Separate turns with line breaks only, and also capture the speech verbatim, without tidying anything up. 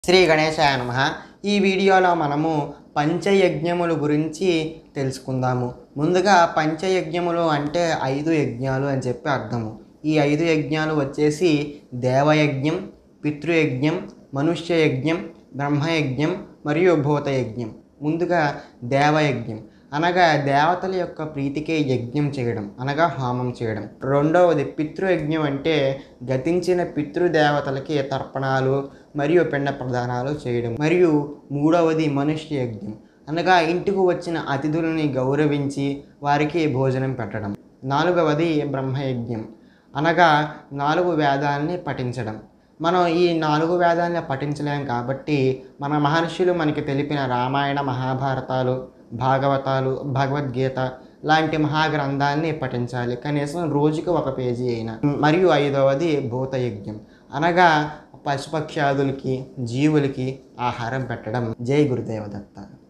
శ్రీ గణేశాయ నమః. ఈ వీడియోలో మనము పంచయజ్ఞముల గురించి తెలుసుకుందాము. ముందుగా పంచయజ్ఞములు అంటే ఐదు యజ్ఞాలు అని చెప్పి అర్థము. ఈ ఐదు యజ్ఞాలు వచ్చేసి దేవయజ్ఞం, పితృయజ్ఞం, మనుష్యయజ్ఞం, బ్రహ్మయజ్ఞం మరియు భూతయజ్ఞం. ముందుగా దేవయజ్ఞం అనగా దేవతల యొక్క ప్రీతికే యజ్ఞం చేయడం అనగా హోమం చేయడం. రెండవది పితృయజ్ఞం అంటే గతించిన పితృదేవతలకి తర్పణాలు మరియు పిండ ప్రదానాలు చేయడం. మరియు మూడవది మనుష్య యజ్ఞం అనగా ఇంటికి వచ్చిన అతిథులని గౌరవించి వారికి భోజనం పెట్టడం. నాలుగవది బ్రహ్మయజ్ఞం అనగా నాలుగు వేదాలని పఠించడం. మనం ఈ నాలుగు వేదాలని పఠించలేం కాబట్టి మన మహర్షులు మనకి తెలిపిన రామాయణ, మహాభారతాలు, భాగవతాలు, భగవద్గీత లాంటి మహాగ్రంథాలని పఠించాలి, కనీసం రోజుకి ఒక పేజీ అయినా. మరియు ఐదవది భూతయజ్ఞం అనగా పశుపక్ష్యాదులకి, జీవులకి ఆహారం పెట్టడం. జై గురుదేవ దత్త.